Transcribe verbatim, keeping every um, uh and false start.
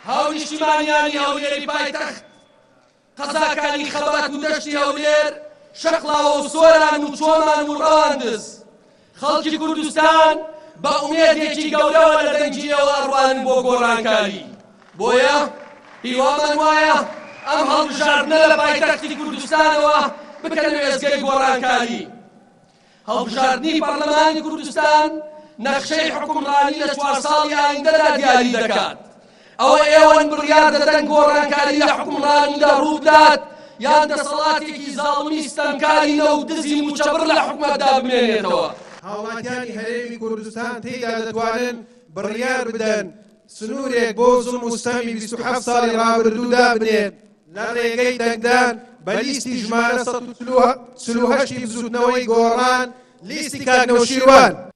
هاونیشتیمانیانی هەولێری پایتەخت قەزاکانی خەبات و دەشتی هەولێر شەقڵاوە و سۆران و چۆمان و ڕەواندز خەڵکی کوردستان بە ئومێدێکی گەورەوە لە دەنگیەوە ئەڕوانن بۆ گۆڕانکاری بۆیە هیوامان وایە ئەم هەڵبژاردنە لە پایتەختی کوردستانەوە بکەن وێستگەی گۆڕانکاری هەڵبژاردنی پەرلەمانی کوردستان نەخشەی حکومڕانی لە چوار ساڵی ئایندەدا دیاری دەکات ئەوە ئێوەن بڕیار دەدەن گۆڕانکاری لە حکومڕانیدا ڕوو بدات یان دەسەڵاتێکی زاڵمی ستەمکارینە و دزی موچەبڕ لە حکومەتدا بمێنێتەوە هاوڵاتیانی هەرێمی کوردستان تێیدا دەتوانن بڕیار بدەن سنوورێک بۆ زوڵم و ستەمی بیست و حەفت ساڵی ڕابردوودا بنێن لە ڕێگەی دەنگدان بە لیستی ژمارە سەد و چل و هەشتی بزوتنەوەی گۆڕان لیستی کاکنەوشیروان